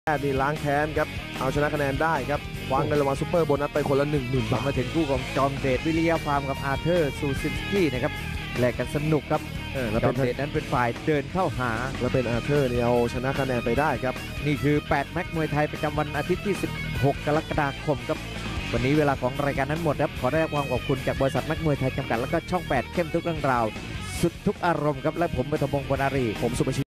นี่ล้างแค้นครับเอาชนะคะแนนได้ครับวางเงินรางวัลซุปเปอร์โบนัสไปคนละ 10,000 บาทมาถึงคู่ของจอมเดชวิริยาฟาร์มกับอาเธอร์ซูซินสกี้นะครับแลกกันสนุกครับแล้วจอเป็มนเดชนั้นเป็นฝ่ายเดินเข้าหาแล้วเป็นอาเธอร์เนี่ยเอาชนะคะแนนไปได้ครับนี่คือ 8 แม็กมวยไทยประจำวันอาทิตย์ที่ 16 กรกฎาคมครับวันนี้เวลาของรายการนั้นหมดครับขอได้รับความขอบคุณจากบริษัทแม็กมวยไทยจำกัดแล้วก็ช่อง 8 เข้มทุกเรื่องราวสุดทุกอารมณ์ครับและผมปฐมพงศ์ วรรณารีผมสุภชิ